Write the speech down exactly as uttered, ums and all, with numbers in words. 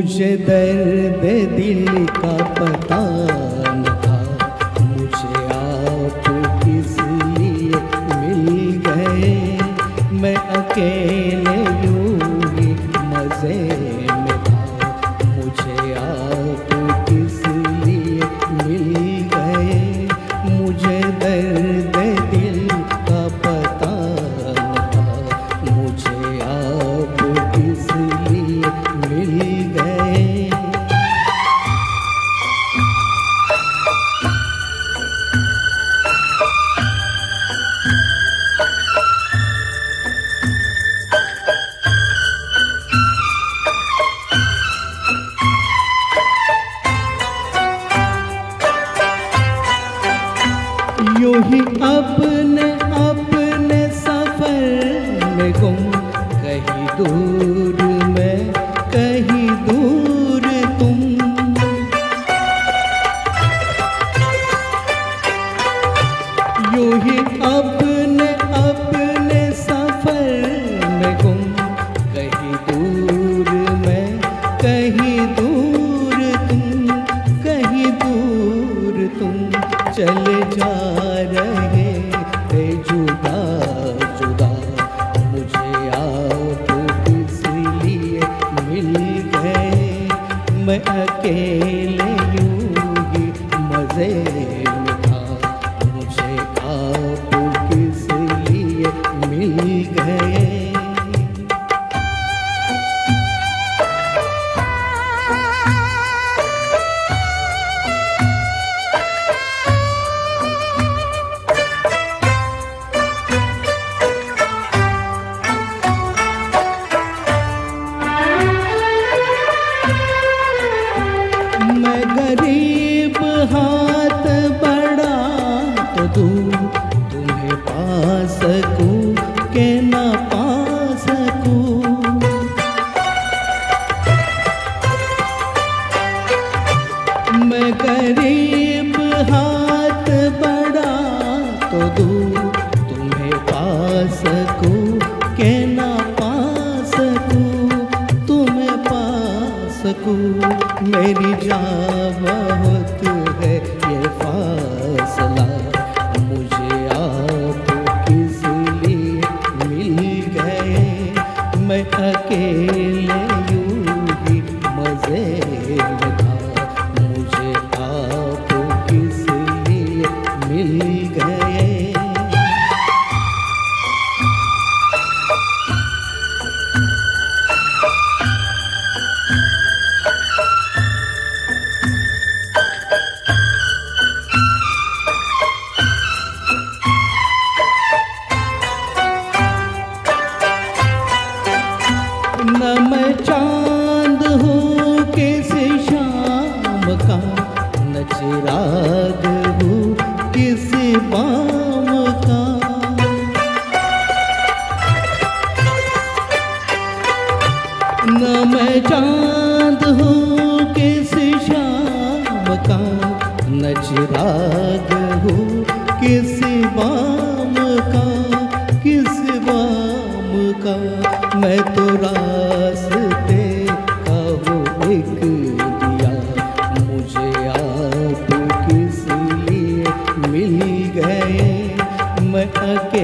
मुझे दर्द दिल का पता न था, मुझे आप किस लिए मिल गए। मैं अकेले यूं ही मज़े में था, मुझे आप किस लिए मिल गए। मुझे दर्द दिल का पता न था, मुझे आप किस लिए मिल गए। यूं ही अपने अपने सफर में गुम, कहीं दूर मैं कहीं दूर तुम। यूं ही अपने अपने सफर में गुम, कहीं दूर मैं कहीं दूर तुम, कहीं दूर तुम। चले जा रहे थे जुदा जुदा, मुझे आप किस लिए मिल गए। मैं अकेले यूं ही मज़े में था, मुझे आप किस लिए मिल गए। मैं गरीब हाथ बढ़ा तो दूं, तुम्हें पा सकूं के ना पा सकूं। मैं गरीब हाथ बढ़ा तो दूं, तुम्हें पा सकूं के ना पा सकूं, तुम्हें पा सकूं। मेरी जान बहुत है ये फासला, मुझे आप किस लिए मिल गए। मैं अकेले यूं ही मज़े में था, मुझे आप किस लिए मिल गए। न मैं चांद हूँ किस शाम का, न चिराग हूँ किस बाम का। न मैं चांद हूँ किस शाम का, न चिराग हूँ किस बाम का, किस बाम का। मैं तो रास्ते का हूँ एक दिया, मुझे आप किस लिए मिल गए। मैं अकेले